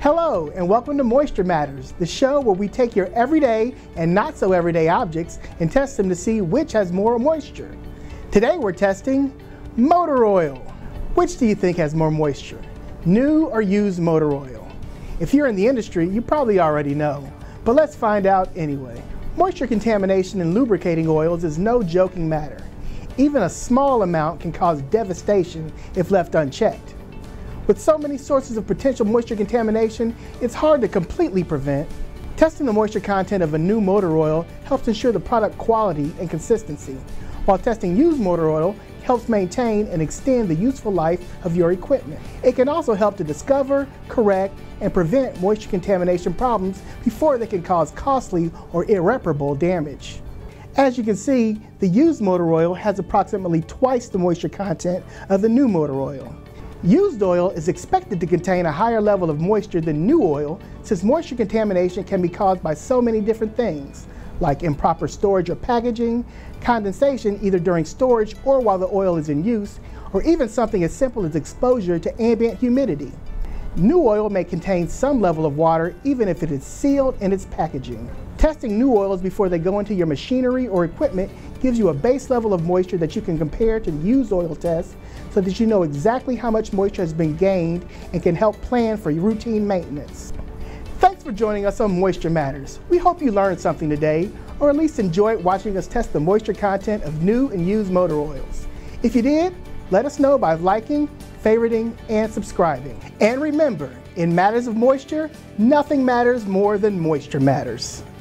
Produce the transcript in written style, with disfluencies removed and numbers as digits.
Hello and welcome to Moisture Matters, the show where we take your everyday and not so everyday objects and test them to see which has more moisture. Today we're testing motor oil. Which do you think has more moisture, new or used motor oil? If you're in the industry, you probably already know, but let's find out anyway. Moisture contamination in lubricating oils is no joking matter. Even a small amount can cause devastation if left unchecked. With so many sources of potential moisture contamination, it's hard to completely prevent. Testing the moisture content of a new motor oil helps ensure the product quality and consistency, while testing used motor oil helps maintain and extend the useful life of your equipment. It can also help to discover, correct, and prevent moisture contamination problems before they can cause costly or irreparable damage. As you can see, the used motor oil has approximately twice the moisture content of the new motor oil. Used oil is expected to contain a higher level of moisture than new oil, since moisture contamination can be caused by so many different things, like improper storage or packaging, condensation either during storage or while the oil is in use, or even something as simple as exposure to ambient humidity. New oil may contain some level of water even if it is sealed in its packaging. Testing new oils before they go into your machinery or equipment gives you a base level of moisture that you can compare to the used oil test so that you know exactly how much moisture has been gained and can help plan for your routine maintenance. Thanks for joining us on Moisture Matters. We hope you learned something today, or at least enjoyed watching us test the moisture content of new and used motor oils. If you did, let us know by liking, favoriting, and subscribing. And remember, in matters of moisture, nothing matters more than Moisture Matters.